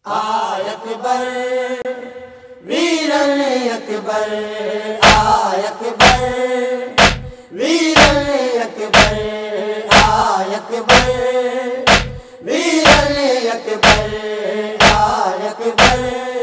آئے اکبر ویرن اکبر، آئے اکبر ویرن اکبر، آئے اکبر ویرن اکبر، آئے اکبر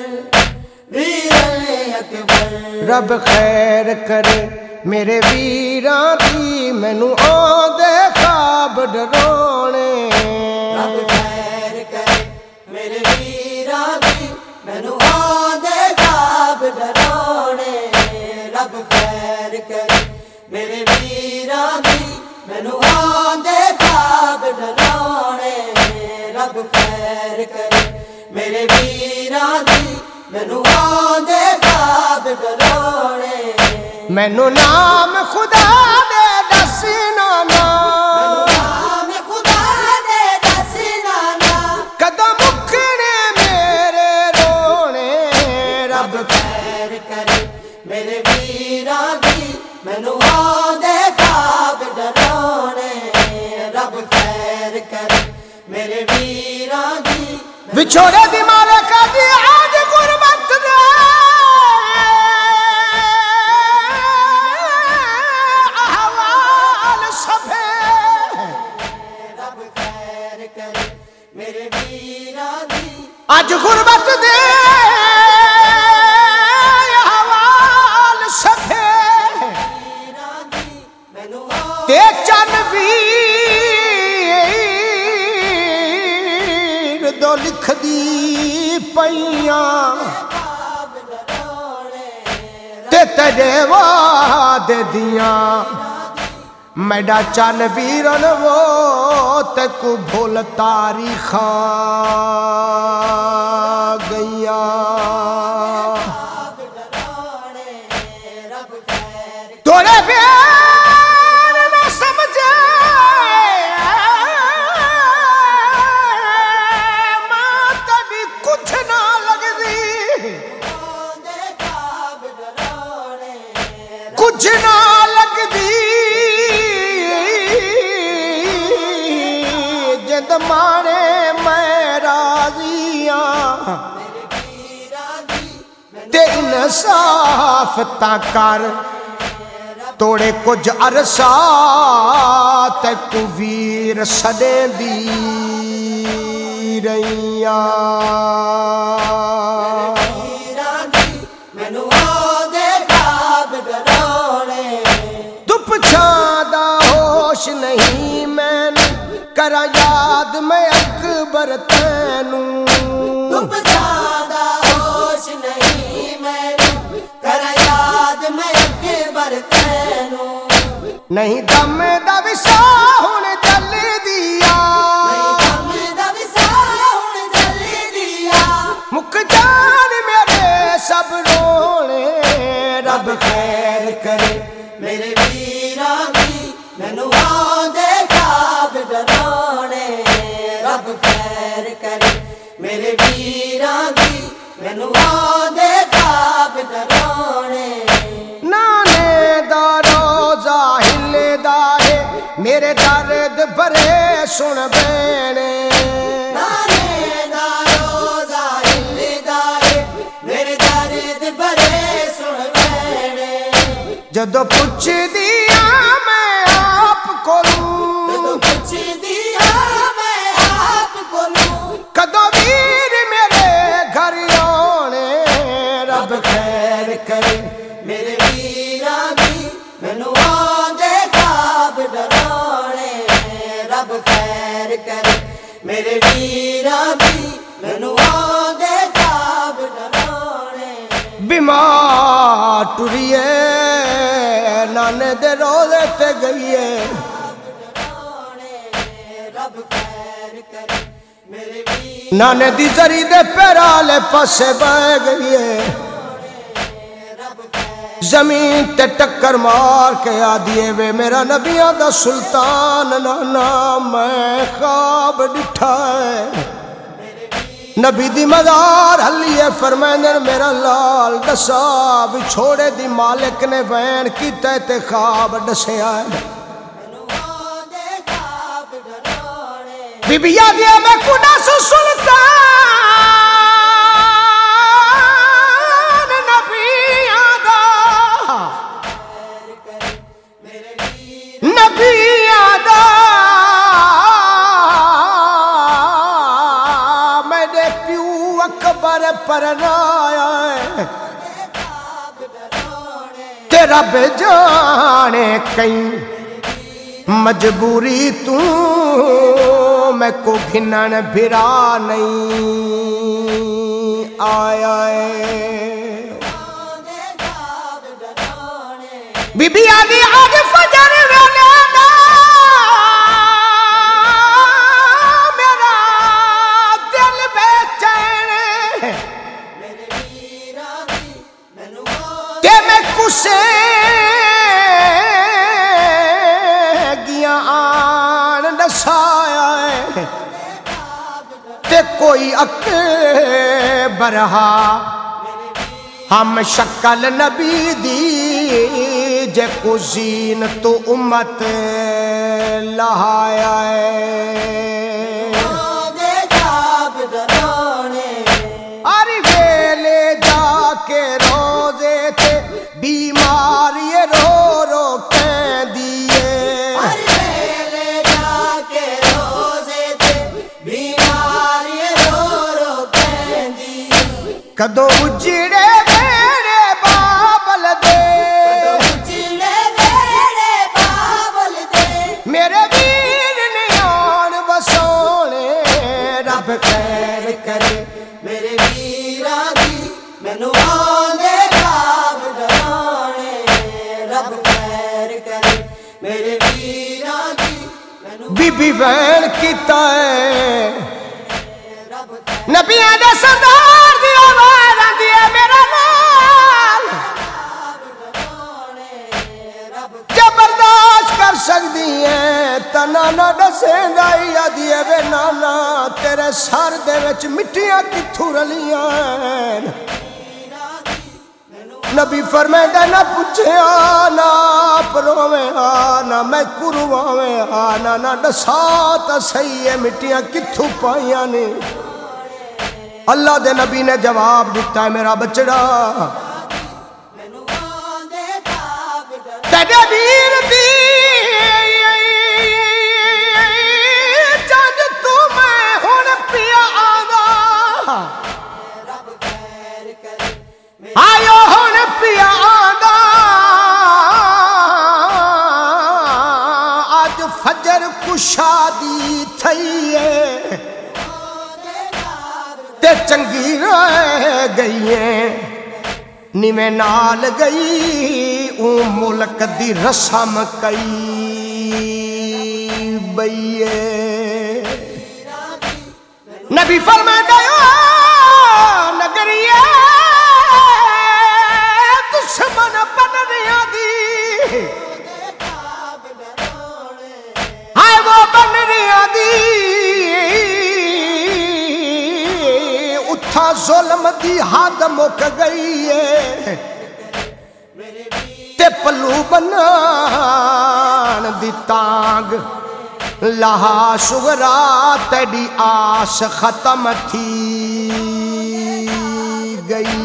ویرن اکبر۔ رب خیر کرے میرے ویراں دی، مینوں آندے خواب ڈرونے۔ رب خیر کرے میرے ویراں دی، مینوں آندے خواب ڈرونے۔ رب خیر کرے میرے ویراں دی، مینوں آندے خواب ڈرونے۔ رب خیر کرے میرے ویراں دی، مینوں آندے خواب ڈرونے۔ مینوں نام خدا دے دسنا نا، نام خدا دے دسنا نا، کدوں مکنے میرے رونے۔ رب خیر کرے میرے ویراں دی، مینوں آندے خواب ڈرونے۔ رب خیر کرے میرے ویراں دی، وچھوڑے دی مالک دی آج غربت دے، احوال سفے۔ رب خیر کرے میرے ویراں دی، اج غربت دے احوال سفے، ویراں دی، مینوں تے چن ویر دو لکھ دی پیاں، خواب ڈرونے۔ تے تیرے وعدے دیاں، میڈا چن ویرن وہ تے کو بھول تاریخاں گئیاں۔ رب خیر توڑے پیار نہ سمجھے ماں تبھی کچھ نہ لگ دی، آندے خواب ڈرونے۔ کچھ نہ لگ دی، جد مانے میں راضیاں، تے انصاف تا کر توڑے کچھ عرصہ، تے کو ویر سدے دی رہیاں۔ مینوں آندے خواب ڈرونے۔ تو پچھاں دا ہوش نہیں مینوں، کرا یاد میں اکبر تینوں۔ تم زیادہ ہوش نہیں مینوں، کر یاد میں اکبر تینوں۔ نہیں دم دا وسا ہن جل دیا، دم دا وسا ہن جل دیا، مک جان میرے سب رونے۔ رب خیر کرے میرے ویراں دی، مینوں آندے خواب ڈرونے۔ رب خیر کرے میرے ویراں دی، مینوں آندے خواب ڈرونے۔ نانے دا روزہ ہلے دا ہے، میرے درد بھرے سن بینے۔ نانے دا روزہ ہلدا ہے، میرے درد بھرے سن بینے۔ جدو پوچھ دیا میں آپ کو تو پوچھ دیا میں آپ کو لوں، کدو ویر میرے گھر آنے۔ رب خیر کرے میرے ویراں دی، مینوں آندے خواب ڈرونے۔ رب خیر کرے میرے ویراں دی، مینوں آندے خواب ڈرونے۔ بیمار ٹریے نانے دے روزے تے گئیے، رب خیر کرے میرے ویراں نانے دی زری دے پیرالے پاسے بہ گئیے۔ زمین تے ٹکر مار کے آدھیے وے میرا نبیاں دا سلطان نانا، میں خواب ڈٹھا ہے۔ نبی دی مزار ہلیے فرمائندن میرا لال دسا، چھوڑے دی مالک نے وین کیتا تے خواب دسیا ہے۔ بی بی آدھیا میں کنا سو سلطان پر پرنایا ہے تے رب جانے کہیں مجبوری تو میں کو گھنن بھرا نہیں آیا ہے بی بی آدھی آج فجر ویلے دا میرا دل بے چین کہ میں کسے گیا آن نسایا ہے تے کوئی اکبرہا ہم شکل نبی دی جے کو زین تو امت لہایا ہے آری ویلے جا کے روزے تھے بیماری رو رو کہہ دیئے آری ویلے جا کے روزے تھے بیماری رو رو کہہ دیئے کدو اجڑے میرے بابل دے میرے ویر نیان بسونے رب خیر کرے میرے ویران دی مینوں آندے خواب ڈرانے رب خیر کرے میرے ویران دی مینوں بی بی وین کیتا ہے رب نبیاں دے سردار دی آواز آندی ہے میرا نال جو برداشت کر سکتی ہے تا نانا دسیں گائی آدھی ہے بے نانا تیرے سر دے وچ مٹیاں کتھوں رلیاں ہیں نبی فرمائے دے نہ پوچھے آنا پروے آنا میں کروے آنا نہ دساتا صحیح ہے مٹیاں کتھوں پائیاں نے اللہ دے نبی نے جواب دیتا ہے میرا بچڑا تیرے ویر دی جج تو میں ہون پیا آگا آئیو ہون پیا آگا آج فجر کو شادی تھئی ہے تے چنگی رہ گئی ہے نیویں نال گئی اون ملک دی رسم کئی بئیے نبی فرما گیا نگریے دشمن بنریاں دی ہائے وہ بنریاں دی اتھا ظلم دی حد مک گئی ہے تے پلو بنان دی تانگ لہا شغرا تیڑی آس ختم تھی گئی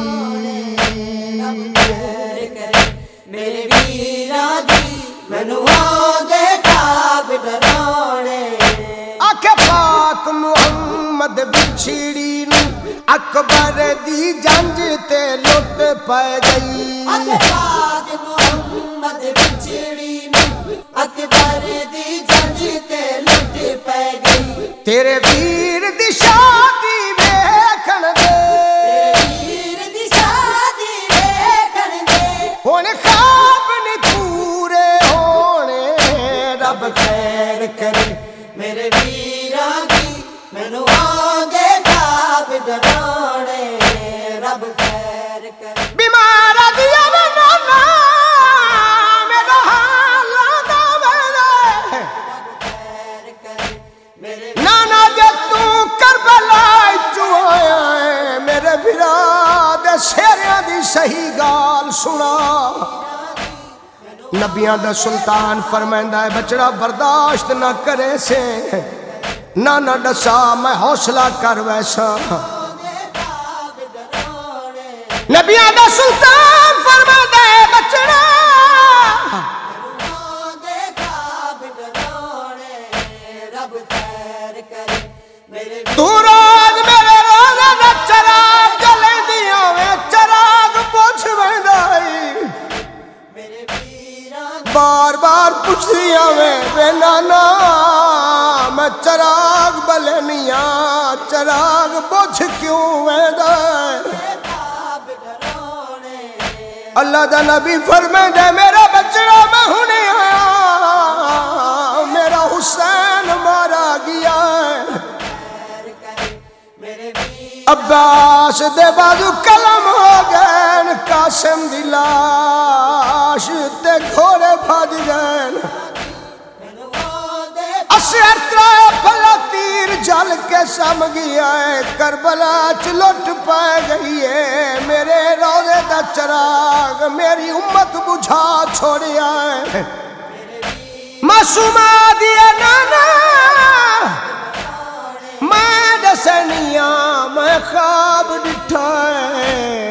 میرے ویران دی مینوں آندے خواب ڈرانے آنکھ پاک محمد بچھڑی اکبر دی جنج تے لٹ پہ گئی پاک محمد بچھڑی اکبر دی جنج تے لٹ پہ گئی تیرے ویر دی شادی ویکھن دے ویر دی شادی ویکھن دے ہونے خواب نہیں پورے ہونے رب خیر کرے میرے ویران دی مینوں آندے خواب ڈرانے رب خیر کرے بیمار دیا نانا میرا حال آدھا ویلے خیر کرے میرے نانا جے تو کربلا چو آیا ہے میرے بھرا شیریاں دی صحیح گال سنا نبیاں دا سلطان فرمائندہ ہے بچڑا برداشت نہ کرے سے نہ ڈسا میں حوصلہ کر ویسا نبیاں دا سلطان فرمائندہ ہے بچڑا تو روز میرے روزہ دا چراغ پوچھدیاں وے نانا میں چراغ بلنیاں چراغ بجھ کیوں ویندا اللہ دا نبی فرمیندے میرا بچڑا میں ہنے آیا میرا حسین مارا گیا عباس دے بازو قلم ہو گئے قاسم دی لاش تے گھوڑے بھج گئے اصغر ترائے پھلا تیر جل کے سم گیا ہے کربلا چلٹ پائے گئی ہے میرے روزے دا چراغ میری امت بجھا چھوڑیا ہے معصومہ دیا نانا میں دسنیاں میں خواب ڈٹھا ہے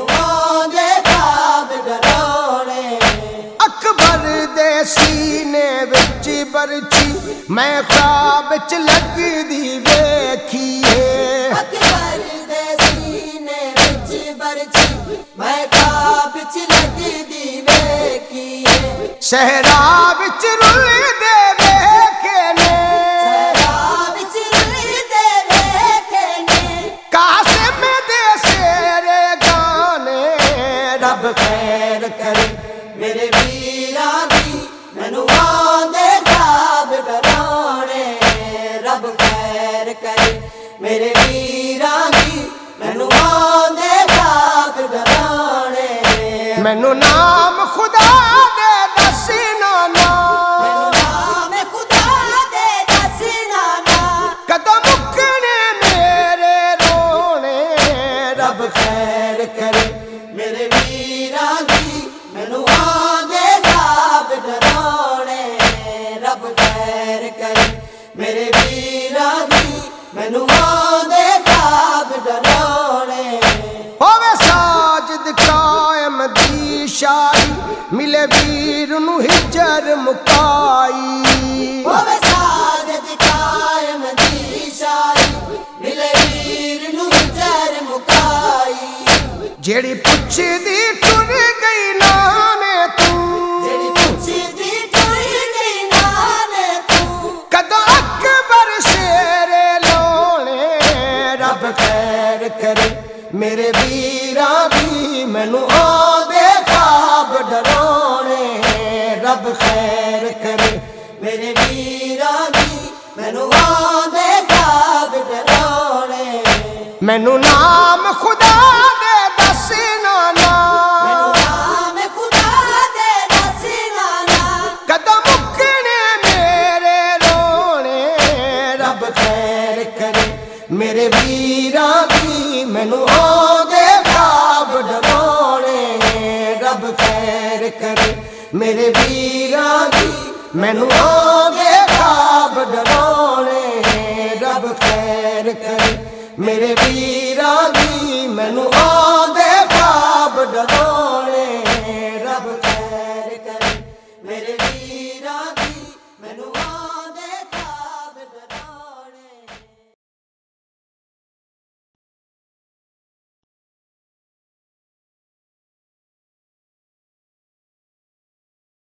اکبر دے سینے وچ برچی میں خواب وچ لگ دی ویکھی ہے اکبر دے سینے وچ برچی میں خواب وچ لگ دی ویکھی ہے صحرا وچ رل دے ویکھے نے صحرا وچ رل دے ویکھے نے قاسم دے سیرے گانے رب خیر کرے میرے ویراں دی مینوں آندے خواب ڈراونے رب خیر کرے میرے ویراں دی مینوں آندے خواب ڈراونے مینوں نام خدا دے دس نانا مینوں نام خدا دے دس نانا کدوں مکنے میرے رونے رب خیر کرے میرے ویراں دی مینوں آندے خواب ڈراونے رب خیر کرے میرے ویراں دی مینوں آندے خواب ڈراونے ہووے ساجد قائم دی شاہی ملے ویر نو ہجر مکائی ہووے ساجد قائم دی شاہی ملے ویر نو ہجر مکائی جیڑی پچھ دی ٹر گئی نانے تو جڑی پچھی دی ٹر گئی نانے تو کدوں اکبر شیرے لونے رب خیر کرے میرے ویراں دی مینوں آندے خواب ڈراونے رب خیر کرے میرے ویراں دی مینوں آندے خواب ڈراونے مینوں نام خدا دے دس نانا مینوں نام خدا دے دس نانا کدوں مکنے میرے رونے رب خیر کرے میرے ویراں دی مینوں آندے خواب ڈراونے رب خیر کرے میرے ویراں دی مینوں آندے خواب ڈراونے رب خیر کرے میرے ویراں دی مینوں آندے خواب ڈراونے